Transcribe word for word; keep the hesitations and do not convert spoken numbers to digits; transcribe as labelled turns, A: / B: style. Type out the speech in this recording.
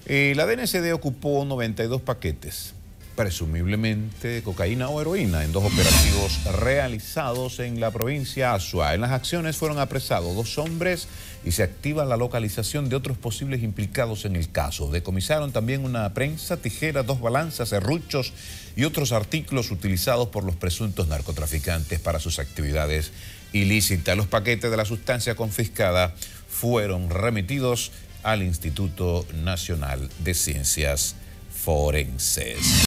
A: Eh, la D N C D ocupó noventa y dos paquetes, presumiblemente de cocaína o heroína, en dos operativos realizados en la provincia de Azua. En las acciones fueron apresados dos hombres y se activa la localización de otros posibles implicados en el caso. Decomisaron también una prensa, tijeras, dos balanzas, serruchos y otros artículos utilizados por los presuntos narcotraficantes para sus actividades ilícitas. Los paquetes de la sustancia confiscada fueron remitidos al Instituto Nacional de Ciencias Forenses.